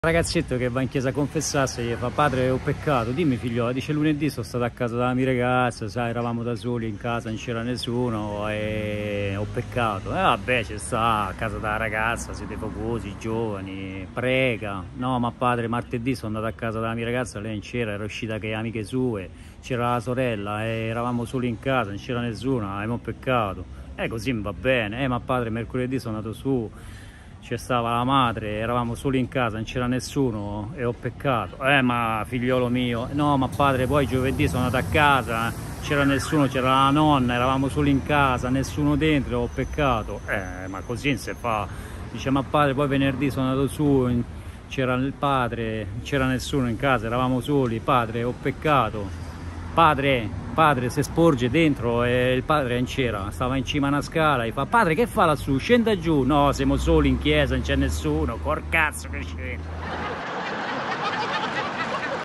Ragazzetto che va in chiesa a confessarsi gli fa: padre, ho peccato, dimmi figliola. Dice: lunedì sono stato a casa della mia ragazza, sai, eravamo da soli in casa, non c'era nessuno e ho peccato. E vabbè, ci sta, a casa della ragazza, siete focosi, giovani, prega. No, ma padre, martedì sono andato a casa della mia ragazza, lei non c'era, era uscita con le amiche sue, c'era la sorella e eravamo soli in casa, non c'era nessuno, abbiamo peccato. Così mi va bene. Ma padre, mercoledì sono andato su, c'è stava la madre, eravamo soli in casa, non c'era nessuno e ho peccato. Ma figliolo mio, no, ma padre, poi giovedì sono andato a casa, c'era nessuno, c'era la nonna, eravamo soli in casa, nessuno dentro, ho peccato. Ma così non si fa. Dice: ma padre, poi venerdì sono andato su, c'era il padre, non c'era nessuno in casa, eravamo soli, padre, ho peccato. Padre, si sporge dentro e il padre non c'era, stava in cima a una scala, gli fa: padre, che fa lassù? Scenda giù. No, siamo soli in chiesa, non c'è nessuno, col cazzo che scende.